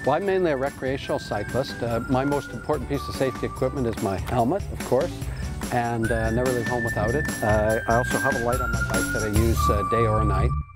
Well, I'm mainly a recreational cyclist. My most important piece of safety equipment is my helmet, of course, and never leave home without it. I also have a light on my bike that I use day or night.